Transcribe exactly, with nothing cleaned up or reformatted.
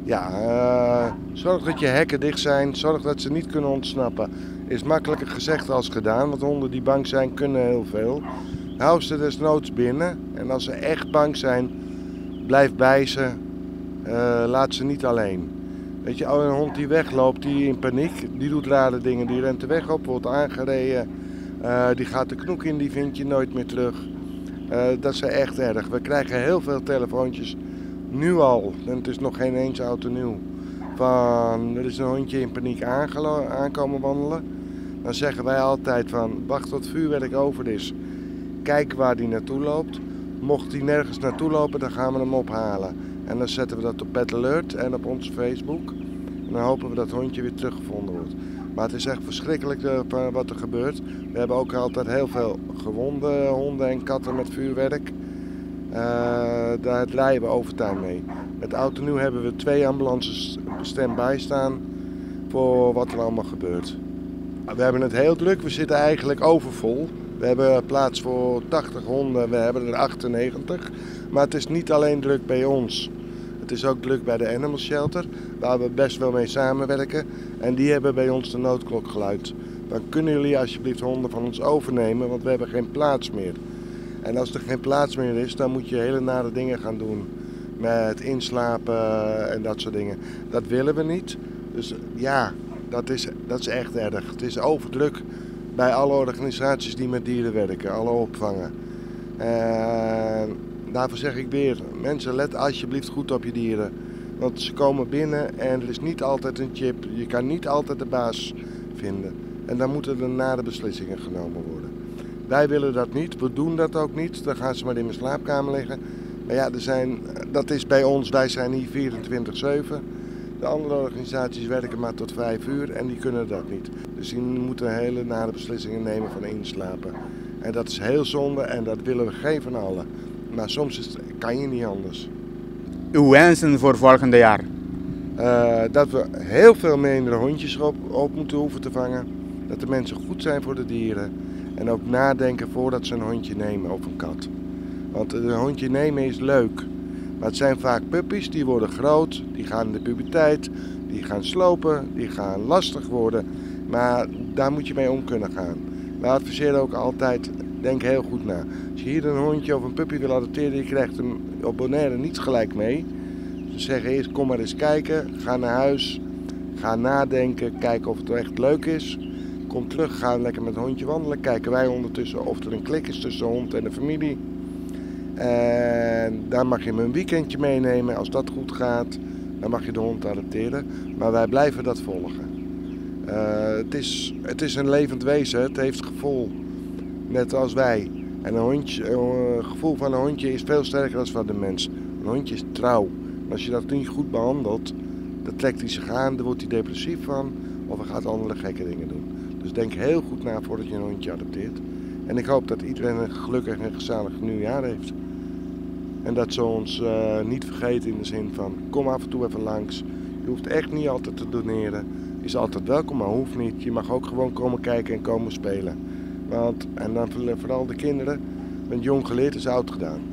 Ja, uh, zorg dat je hekken dicht zijn, zorg dat ze niet kunnen ontsnappen. Is makkelijker gezegd als gedaan, want honden die bang zijn kunnen heel veel. Hou ze desnoods binnen en als ze echt bang zijn, blijf bij ze, uh, laat ze niet alleen. Weet je, een hond die wegloopt, die in paniek, die doet rare dingen, die rent de weg op, wordt aangereden, uh, die gaat de knoek in, die vind je nooit meer terug. Uh, dat is echt erg. We krijgen heel veel telefoontjes, nu al, en het is nog geen eens oud en nieuw, van er is een hondje in paniek aankomen wandelen. Dan zeggen wij altijd van, wacht tot het vuurwerk over is, kijk waar die naartoe loopt. Mocht die nergens naartoe lopen, dan gaan we hem ophalen. En dan zetten we dat op Pet Alert en op onze Facebook. En dan hopen we dat het hondje weer teruggevonden wordt. Maar het is echt verschrikkelijk wat er gebeurt. We hebben ook altijd heel veel gewonde honden en katten met vuurwerk. Uh, daar draaien we overtuin mee. Met oud en nieuw hebben we twee ambulances stand-by staan voor wat er allemaal gebeurt. We hebben het heel druk, we zitten eigenlijk overvol. We hebben plaats voor tachtig honden, we hebben er achtennegentig. Maar het is niet alleen druk bij ons. Het is ook druk bij de Animal Shelter, waar we best wel mee samenwerken. En die hebben bij ons de noodklok geluid. Dan kunnen jullie alsjeblieft honden van ons overnemen, want we hebben geen plaats meer. En als er geen plaats meer is, dan moet je hele nare dingen gaan doen. Met inslapen en dat soort dingen. Dat willen we niet. Dus ja, dat is, dat is echt erg. Het is overdruk bij alle organisaties die met dieren werken, alle opvangen. En daarvoor zeg ik weer, mensen, let alsjeblieft goed op je dieren. Want ze komen binnen en er is niet altijd een chip. Je kan niet altijd de baas vinden. En dan moeten er nare beslissingen genomen worden. Wij willen dat niet, we doen dat ook niet. Dan gaan ze maar in de slaapkamer liggen. Maar ja, er zijn, dat is bij ons, wij zijn hier vierentwintig zeven. De andere organisaties werken maar tot vijf uur en die kunnen dat niet. Dus die moeten hele nare beslissingen nemen van inslapen. En dat is heel zonde en dat willen we geen van allen. Maar soms is, kan je niet anders. Uw wensen voor volgende jaar? Uh, dat we heel veel minder hondjes op, op moeten hoeven te vangen. Dat de mensen goed zijn voor de dieren. En ook nadenken voordat ze een hondje nemen of een kat. Want een hondje nemen is leuk. Maar het zijn vaak puppies, die worden groot, die gaan in de puberteit, die gaan slopen, die gaan lastig worden. Maar daar moet je mee om kunnen gaan. We adviseren ook altijd, denk heel goed na. Als je hier een hondje of een puppy wil adopteren, je krijgt hem op Bonaire niet gelijk mee. Dus zeggen eerst, kom maar eens kijken, ga naar huis, ga nadenken, kijken of het echt leuk is. Kom terug, ga lekker met het hondje wandelen, kijken wij ondertussen of er een klik is tussen de hond en de familie. En daar mag je hem een weekendje meenemen. Als dat goed gaat, dan mag je de hond adopteren. Maar wij blijven dat volgen. Uh, het, is, het is een levend wezen, het heeft gevoel. Net als wij. En een hondje, het gevoel van een hondje is veel sterker dan van de mens. Een hondje is trouw. En als je dat niet goed behandelt, dan trekt hij zich aan, daar wordt hij depressief van. Of hij gaat andere gekke dingen doen. Dus denk heel goed na voordat je een hondje adopteert. En ik hoop dat iedereen een gelukkig en gezellig nieuwjaar heeft. En dat ze ons uh, niet vergeten in de zin van, kom af en toe even langs. Je hoeft echt niet altijd te doneren. Je is altijd welkom, maar hoeft niet. Je mag ook gewoon komen kijken en komen spelen. Want, en dan vooral de kinderen, want jong geleerd is oud gedaan.